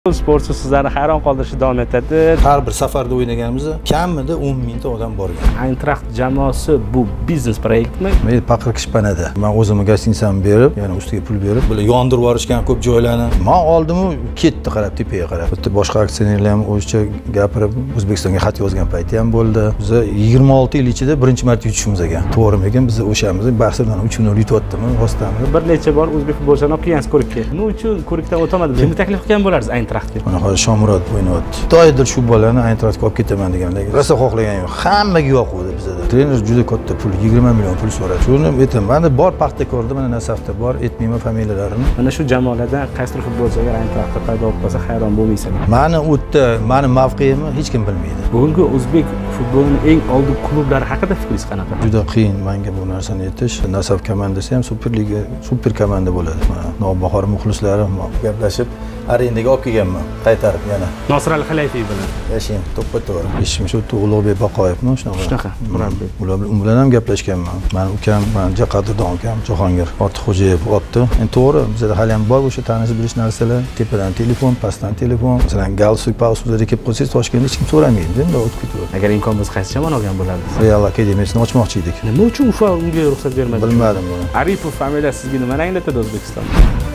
Sportchi sizlarni hayron qoldirishda davom etadi. Har bir safarda o'ynaganimizda kamida 10 mingta odam borgan. Eintracht jamoasi bu biznes proyektmi? Men paqir kishpanada. Men o'zimga gostinitsamni berib, yana ustiga pul berib, bular yondirib yuborishgan ko'p joylarni. Men oldim-u ketdi qarab tepaga qarab. Bitta boshqa aksionerlar ham o'zcha gapirib, O'zbekistonga xat yozgan payti ham bo'ldi. Biz 26 yil ichida birinchi marta yutishimiz ekan. To'g'rimi ekan? Biz o'shamiz bahsdan 3-0 yutyaptimi, rostdanmi? Bir necha bor o'zbek futbolchilarini olib kelgansiz ko'rikka. Nima uchun ko'rikdan o'tmadi? Kimni taklif qilgan bo'larsiz Eintrachtga? Mana hozir Shomurod o'ynayapti. Xitoyda shu bolani Eintrachtga olib ketaman deganlar. Rosa xohlagan yo'q. Hammaga yoqdi bizda. Trener juda katta pul, 20 million pul so'radi. Shuni aytaman, mana bor Paxtakorda, mana Nasafda bor, aytmayman familiyalarini. Mana shu jamoalardan qaysi bir futbolchiga Eintrachtda paydo bo'lib qolsa hayron bo'lmaysan. Mani u yerda, mani mavqeimni hech kim bilmaydi. Bugungi o'zbek futbolining eng oldin klublari haqida fikringiz qanaqa? Juda qiyin menga bu narsani aytish. Nasaf komandasi ham Superliga, super komanda bo'ladi. Navbahor muxlislari gaplashib arendaga olib kelganman, qaytarib yana. Nosirali Xalayfiy bilan. Yashang, to'ppa-to'g'ri. Ishim shu Ulug'bek Baqoyevmi shunaqa. Murabbiy. U bilan ham gaplashganman. Mani ukam, mani qadrdon ukam Jahongir Ortiqxo'jayev olibdi. Endi to'g'ri, bizda hali ham bor o'sha tanishib bilish narsalar. Tepadan telefon, pastdan telefon. Masalan, Galsuk Pausuzlarga kelib qolsangiz, Toshkentda hech kim so'ramaydi. Endi o'tib ketaveradi. Agar imkon bo'lsa qaysi jamoani olgan bo'lardingiz? Real Akademiyasini ochmoqchi edik. Nima uchun Ufa unga ruxsat bermadi? Bilmadim buni. Aripov familiyasi sizga nimani anglatadi O'zbekistonda?